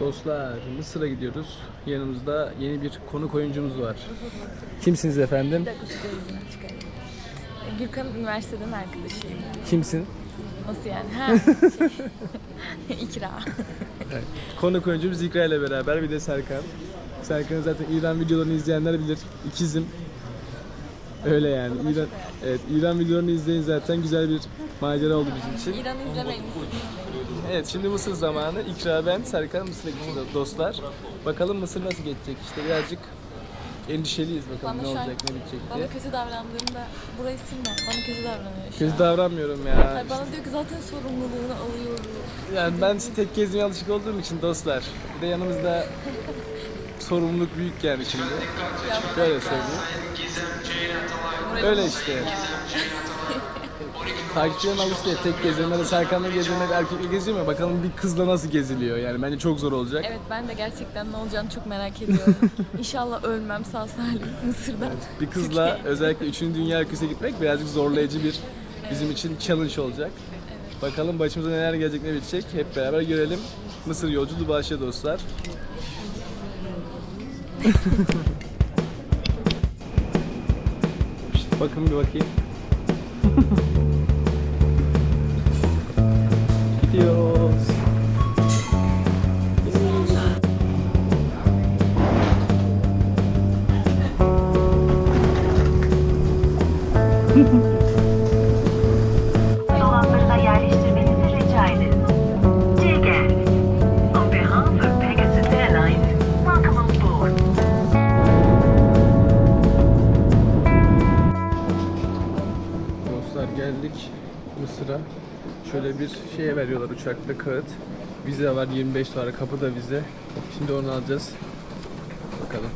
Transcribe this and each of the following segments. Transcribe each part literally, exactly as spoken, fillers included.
Dostlar, Mısır'a gidiyoruz. Yanımızda yeni bir konuk oyuncumuz var. Kimsiniz efendim? Gürkan'ın üniversiteden arkadaşıyım. Kimsin? Nasıl yani? Ha. İkra. Evet. Konuk oyuncumuz İkra ile beraber, bir de Serkan. Serkan'ın zaten İran videolarını izleyenler bilir. İkizim. Öyle yani. İran, evet, İran videolarını izleyin zaten, güzel bir macera oldu bizim için. İran'ı izlemeyin. Evet, şimdi Mısır zamanı. İkra, ben, Serkan Mısır'a gidiyoruz dostlar. Bakalım Mısır nasıl geçecek? İşte birazcık endişeliyiz, bakalım Bana ne olacak, an, ne bitecek bana diye. Bana kötü davrandığında burayı silme. Bana kötü davranıyor şu Kötü an. davranmıyorum ya. Hayır, bana diyor ki zaten sorumluluğunu alıyorum. Yani ben tek gezmeye alışık olduğum için dostlar. Bir de yanımızda sorumluluk büyük yani şimdi. Böyle söyleyeyim. Öyle işte. Takipçilerim alıştı, tek geziyorum. Serkan'la geziyorum, hep erkekle geziyorum ya. Bakalım bir kızla nasıl geziliyor yani. Bence çok zor olacak. Evet, ben de gerçekten ne olacağını çok merak ediyorum. İnşallah ölmem sağ salim Mısır'da. Evet, bir kızla Türkiye. özellikle üçüncü dünya ülkesine gitmek birazcık zorlayıcı bir bizim için challenge olacak. Evet. Bakalım başımıza neler gelecek, ne bitecek, hep beraber görelim. Mısır yolculuğu başlıyor dostlar. İşte bakın bir bakayım. Gidiyoruz. Dolaplarına yerleştirmenizi rica ederim. Dear guests, on behalf of Pegasus Airlines, welcome on board. Dostlar, geldik Mısır'a. Şöyle bir şeye veriyorlar, uçakta kağıt. Vize var, yirmi beş dolar, kapıda vize. Şimdi onu alacağız. Bakalım.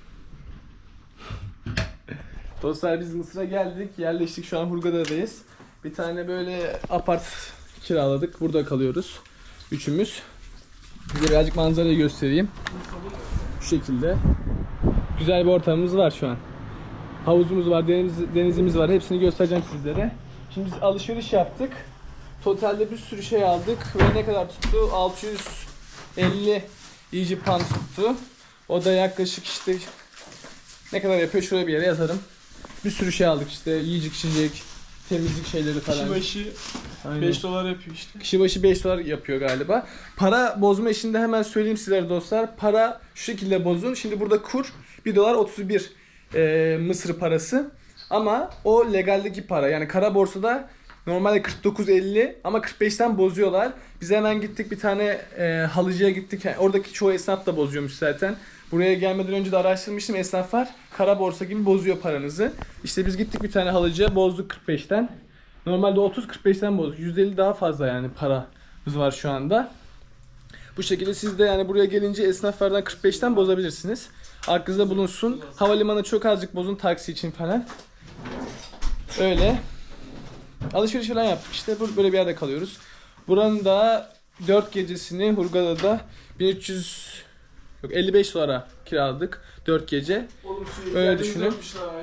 Dostlar, biz Mısır'a geldik, yerleştik, şu an Hurghada'dayız. Bir tane böyle apart kiraladık, burada kalıyoruz. Üçümüz. Size birazcık manzarayı göstereyim. Şu şekilde. Güzel bir ortamımız var şu an. Havuzumuz var, deniz, denizimiz var. Hepsini göstereceğim sizlere. Şimdi biz alışveriş yaptık. Totalde bir sürü şey aldık ve ne kadar tuttu? altı yüz elli Egypt pound tuttu. O da yaklaşık işte ne kadar yapıyor? Şuraya bir yere yazarım. Bir sürü şey aldık işte, yiyecek, içecek, temizlik şeyleri falan. Kişi başı beş dolar yapıyor işte. Kişi başı beş dolar yapıyor galiba. Para bozma işinde hemen söyleyeyim sizlere dostlar. Para şu şekilde bozun. Şimdi burada kur bir dolar otuz bir e, Mısır parası. Ama o legaldeki para. Yani kara borsada normalde kırk dokuz elli ama kırk beşten bozuyorlar. Biz hemen gittik, bir tane e, halıcıya gittik. Oradaki çoğu esnaf da bozuyormuş zaten. Buraya gelmeden önce de araştırmıştım. Esnaflar kara borsa gibi bozuyor paranızı. İşte biz gittik bir tane halıcıya, bozduk kırk beşten. Normalde otuz kırk beşten bozduk. yüz elli daha fazla yani paramız var şu anda. Bu şekilde siz de yani buraya gelince esnaflardan kırk beşten bozabilirsiniz. Aklınızda bulunsun. Havalimanı çok azıcık bozun, taksi için falan. Öyle. Alışveriş falan yaptık işte, böyle bir yerde kalıyoruz. Buranın da dört gecesini Hurghada'da bin üç yüz yok elli beş dolara kiraladık dört gece. Öyle düşünün.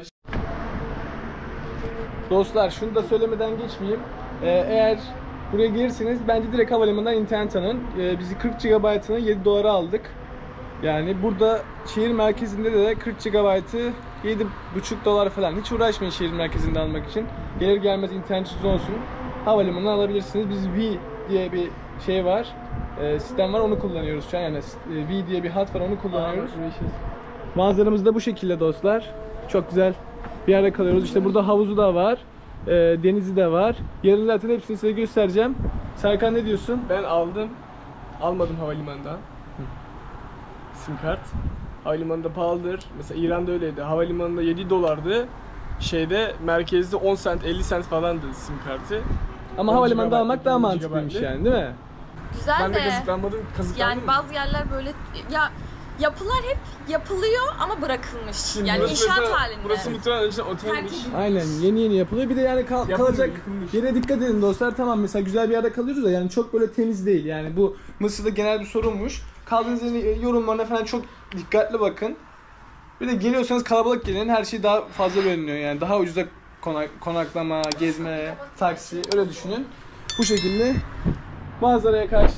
Dostlar, şunu da söylemeden geçmeyeyim. Ee, eğer buraya gelirseniz bence direkt havalimanından internet alın. Ee, bizi kırk gigabaytını yedi dolara aldık. Yani burada şehir merkezinde de kırk gigabaytı yedi buçuk dolar falan. Hiç uğraşmayın şehir merkezinde almak için. Gelir gelmez internetiniz olsun. Havalimanından alabilirsiniz. Biz V diye bir şey var. E, sistem var, onu kullanıyoruz şu an. Yani V diye bir hat var, onu kullanıyoruz. Manzaramız da bu şekilde dostlar. Çok güzel bir yerde kalıyoruz. İşte burada havuzu da var. E, denizi de var. Yarın zaten hepsini size göstereceğim. Serkan, ne diyorsun? Ben aldım. Almadım havalimanından. Sim kart. Havalimanında pahalıdır. Mesela İran'da öyleydi. Havalimanında yedi dolardı. Şeyde merkezde on sent elli sent falandı sim kartı. Ama havalimanında almak daha mantıklıymış yani, değil mi? Güzel Ben de. de kazıklanmadım. Kazıklandım Yani mı? bazı yerler böyle ya yapılar hep yapılıyor ama bırakılmış. Şimdi Yani burası inşaat mesela- halinde. Burası muhtemelen işte otelmiş. Terk edilmiş. Aynen, yeni yeni yapılıyor. Bir de yani kal- Yapılıyor, kalacak yapılmış. yere dikkat edin dostlar. Tamam, mesela güzel bir yerde kalıyoruz da yani çok böyle temiz değil. Yani bu Mısır'da genel bir sorunmuş. Kaldığınız yerin yorumlarına falan çok dikkatli bakın. Bir de geliyorsanız kalabalık gelin. Her şey daha fazla veriliyor yani. Daha ucuza konak, konaklama, gezme, taksi, öyle düşünün. Bu şekilde manzaraya karşı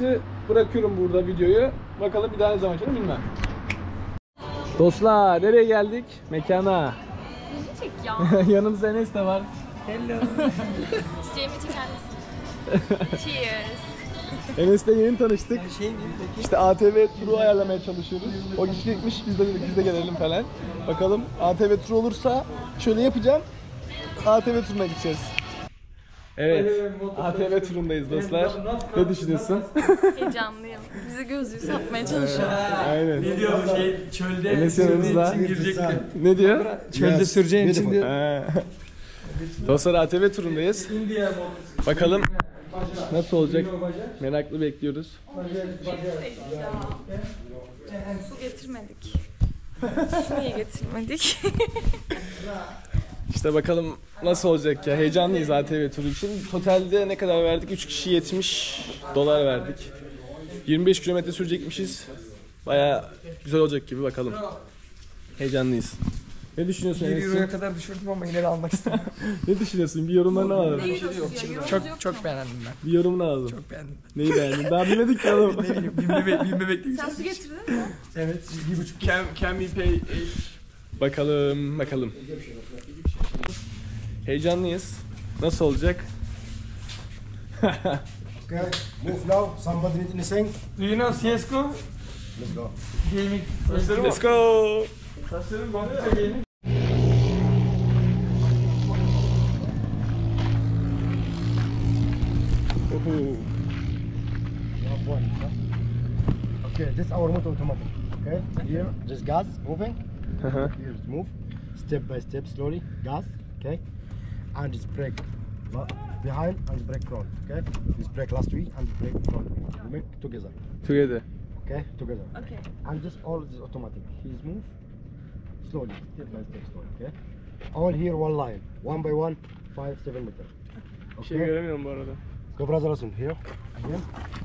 bırakıyorum burada videoyu. Bakalım bir daha ne zaman çekelim bilmem. Dostlar nereye geldik? Mekana. Bizi çek ya. Yanımızda Enes de var. Çiçeğimi çeker misin? Cheers. Enes'le yeni tanıştık. İşte A T V turu ayarlamaya çalışıyoruz. O gidecekmiş, biz de dedik biz de gelelim falan. Bakalım A T V turu olursa şöyle yapacağım. A T V turuna gideceğiz. Evet, A T V turundayız dostlar. Ne düşünüyorsun? Heyecanlıyım. Bizi gözlüğü satmaya çalışıyor. Aynen. Ne diyor bu şey çölde Enes yanımızda. girecekti. Ne diyor? Çölde süreceğin için diyor. He. Dostlar A T V turundayız. Bakalım nasıl olacak? Meraklı bekliyoruz. Su getirmedik. Su niye getirmedik? İşte bakalım nasıl olacak ya. Heyecanlıyız A T V turu için. Totalde ne kadar verdik? üç kişi yetmiş dolar verdik. yirmi beş kilometre sürecekmişiz. Baya güzel olacak gibi, bakalım. Heyecanlıyız. Ne düşünüyorsun bir euroya Enes'ciğim? kadar düşürdüm ama yine de almak istedim. Ne düşünüyorsun? Bir yorumlarını alalım. Ne yiyorsun ya? Yorumumuz yok çok mu? çok beğendim ben. Bir yorumunu alalım. Çok beğendim. Neyi beğendin? Daha bilmedik ki oğlum. Ne bileyim bin bebek bin bebek Sen su getirdin mi? Evet bir buçuk. Can, can we pay eight? Bakalım, bakalım. Heyecanlıyız. Nasıl olacak? Okay, move now. Somebody need anything? Do you know C S G O? Let's go. Gaming. Let's go. Saçlarım bana gaming. Oho. You have one. Huh? Okay, this is our motor automatic. Okay, here, just gas moving. Aha. Here, just move. Step by step, slowly. Gas. Okay, and just brake la- behind and brake front. Okay, just brake last week and brake front. You make together. Together. Okay, together. Okay. And just all this automatic. He's move slowly, step by step, slowly. Okay, all here one line, one by one, five, seven meter. Bir şey Okay. göremiyorum bu arada. Go brother, listen here. Again.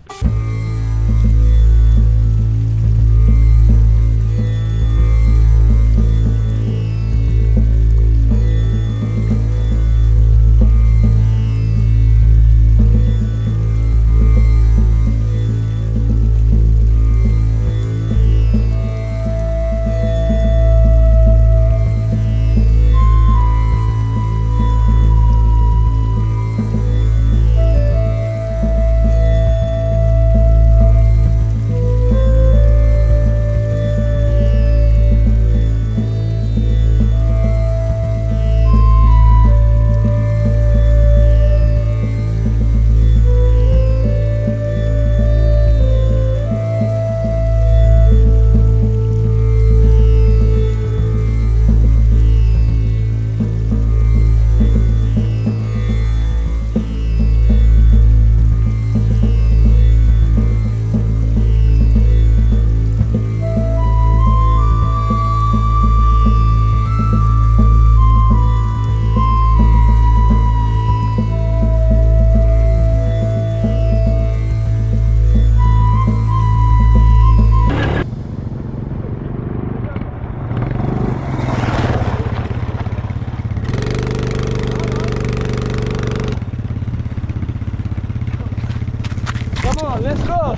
Come on, let's go.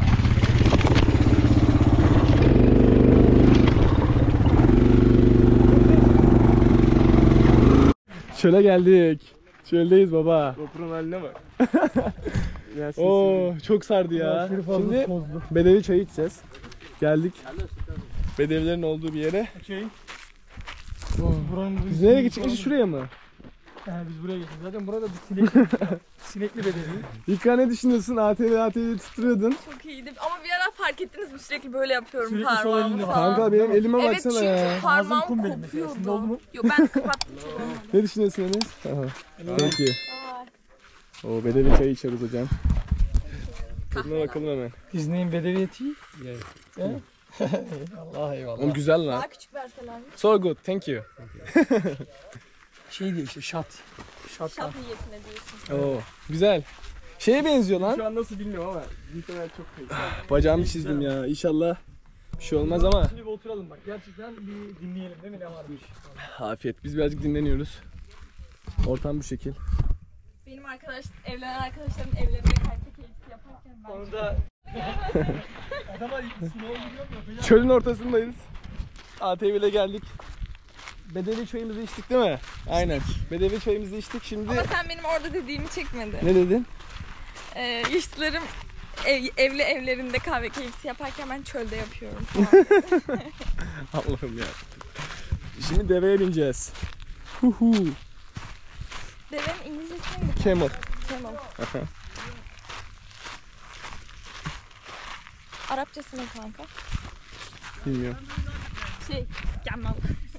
Çöle geldik. Çöldeyiz baba. GoPro'nun haline bak. Biraz Oo, çok sardı ya. Şimdi Bedevi çayı içeceğiz. Geldik. Bedevilerin olduğu bir yere. Okey. Buranın Biz nereye gidecekmişiz? Şuraya mı? Yani biz buraya geçtik. Zaten burada bir sinekli, sinekli bedeli. İlka ne düşünüyorsun? A T V A T V tutturuyordun. Çok iyiydi ama bir ara fark ettiniz mi sürekli böyle yapıyorum Sürekli sol parmağımı elinde falan. Kanka benim elime Evet baksana çünkü ya. parmağım Ağzım kum benim mesela. Sizin oldu kopuyordu. mu? Yok ben kapattım. çok olmadı. Ne düşünüyorsun Enes? Aha. Peki. Ay. O Bedevi çayı içeriz hocam. Tadına bakalım hemen. Disney'in bedeliyeti. Evet. Allah eyvallah. Oğlum güzel lan. Daha küçük verseler mi? So good, thank you. Şey diyor işte şat. Şat. Şat niyetine diyorsun. Oo, güzel. Şeye benziyor lan. Şu an nasıl bilmiyorum ama muhtemelen çok kayıp. Bacağımı çizdim ya. İnşallah bir şey olmaz ama. Şimdi bir oturalım bak. Gerçekten bir dinleyelim değil mi ne varmış. Afiyet. Biz birazcık dinleniyoruz. Ortam bu şekil. Benim arkadaş, evlenen arkadaşlarımın evlerinde kayıt keyifli yaparken ben... Onu da Çölün ortasındayız. A T V ile geldik. Bedevi çayımızı içtik değil mi? Aynen. Bedevi çayımızı içtik şimdi. Ama sen benim orada dediğimi çekmedin. Ne dedin? Ee, yaşlılarım ev, evli evlerinde kahve keyfisi yaparken ben çölde yapıyorum. Allah'ım ya. Şimdi deveye bineceğiz. Huhu. Devenin İngilizcesi neydi? Camel. Camel. Arapçası ne kanka? Bilmiyorum. Şey, camel.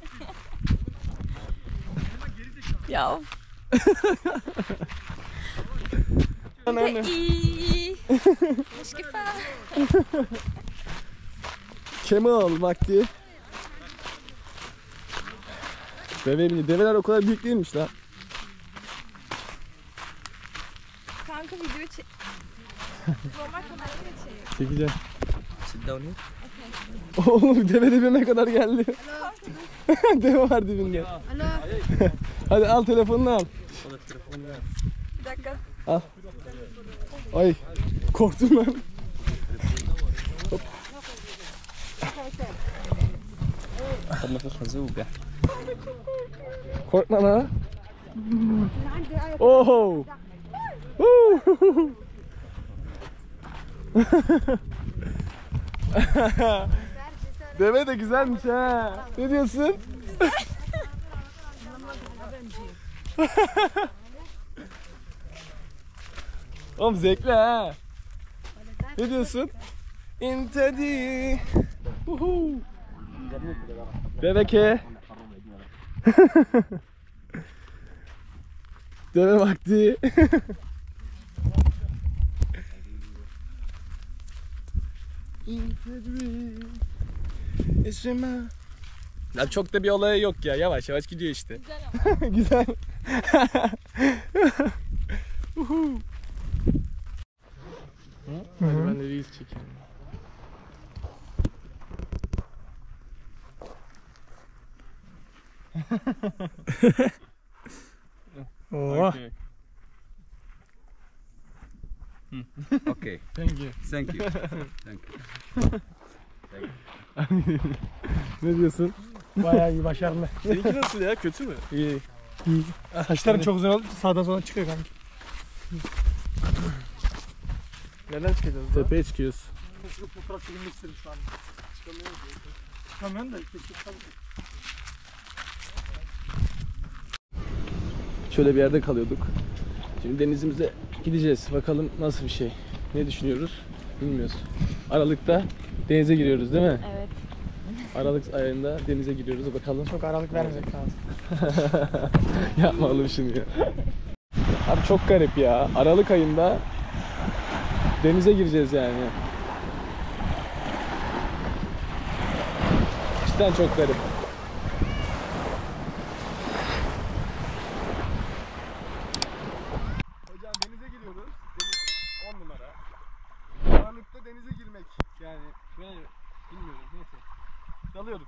Ya of. Bir de iyi. Müşkife. Camel vakti. Deve bindi. Develer o kadar büyük değilmiş lan. Kanka video çek. Normal kamerayla çek. Çekeceğim. Oğlum deve dibime kadar geldi. Deve var dibinde. Hadi al telefonunu al. Bir dakika. Al. Ay korktum ben. Hop. Korkma lan. Oho. Deve de güzelmiş ha. Ne diyorsun? Oğlum zevkli ha. Ne diyorsun? İntedi. Uhu. Deve ke. Deve vakti. Ya çok da bir olayı yok ya. Yavaş yavaş gidiyor işte. Güzel ama. Güzel. Hadi ben de reels çekeyim. Oo. Okay. Okay, Thank you. thank you. Thank you. Ne diyorsun? Bayağı iyi, başarılı. Seninki nasıl ya? Kötü mü? İyi. İyi. Saçların çok güzel oldu. Sağdan soldan çıkıyor kanka. Neden çıkacağız da? Tepeye çıkıyoruz. Fotoğraf çekilmek istedim şu an. Çıkamıyorum. Çıkamıyorum da işte çıkamıyorum. Şöyle bir yerde kalıyorduk. Şimdi denizimize gideceğiz. Bakalım nasıl bir şey. Ne düşünüyoruz? Bilmiyoruz. Aralıkta denize giriyoruz değil mi? Evet. Aralık ayında denize giriyoruz. Bakalım. Çok aralık vermeyecek lazım. Yapma oğlum şunu ya. Abi çok garip ya. Aralık ayında denize gireceğiz yani. Cidden çok garip. Hocam denize giriyoruz. Deniz on numara. Aralıkta denize girmek. Yani böyle bilmiyorum neyse. Dalıyorduk.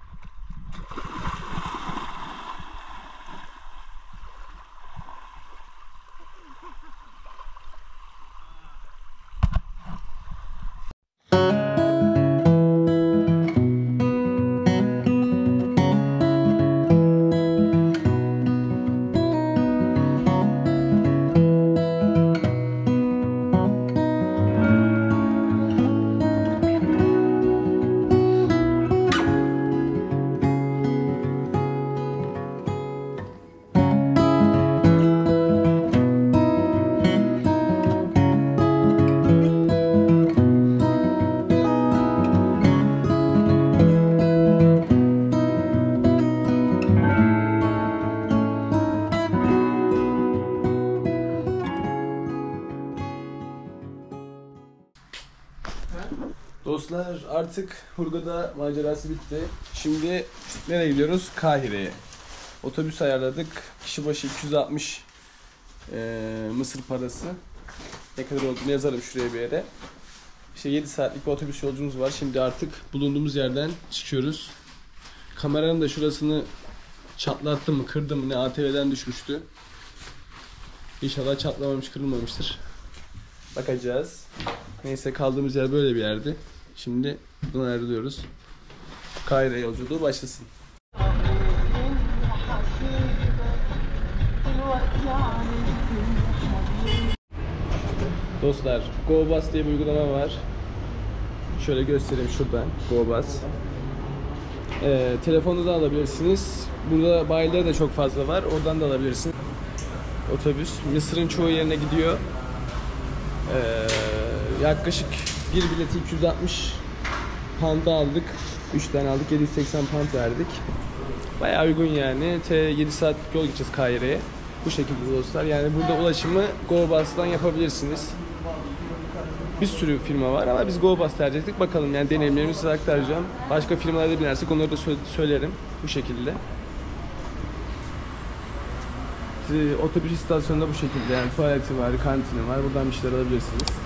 Dostlar artık Hurghada macerası bitti. Şimdi nereye gidiyoruz? Kahire'ye. Otobüs ayarladık. Kişi başı iki yüz altmış e, Mısır parası. Ne kadar olduğunu yazarım şuraya bir yere. İşte yedi saatlik bir otobüs yolculuğumuz var. Şimdi artık bulunduğumuz yerden çıkıyoruz. Kameranın da şurasını çatlattım mı, kırdım mı ne, A T V'den düşmüştü. İnşallah çatlamamış, kırılmamıştır. Bakacağız. Neyse kaldığımız yer böyle bir yerdi. Şimdi buradan ayrılıyoruz. Kahire yolculuğu başlasın. Dostlar, GoBus diye bir uygulama var. Şöyle göstereyim şuradan. GoBus. Ee, telefonda da alabilirsiniz. Burada bayiler de çok fazla var. Oradan da alabilirsiniz. Otobüs Mısır'ın çoğu yerine gidiyor. Ee, yaklaşık bir bileti iki yüz altmış pound'a aldık. üç tane aldık. yedi yüz seksen pound verdik. Bayağı uygun yani. T yedi saatlik yol gideceğiz Kahire'ye. Bu şekilde dostlar. Yani burada ulaşımı GoBus'tan yapabilirsiniz. Bir sürü firma var ama biz GoBus tercih ettik. Bakalım yani deneyimlerimizi size aktaracağım. Başka firmalarda binersek onları da sö- söylerim. Bu şekilde. Otobüs istasyonunda bu şekilde yani tuvaleti var, kantini var. Buradan bir şeyler alabilirsiniz.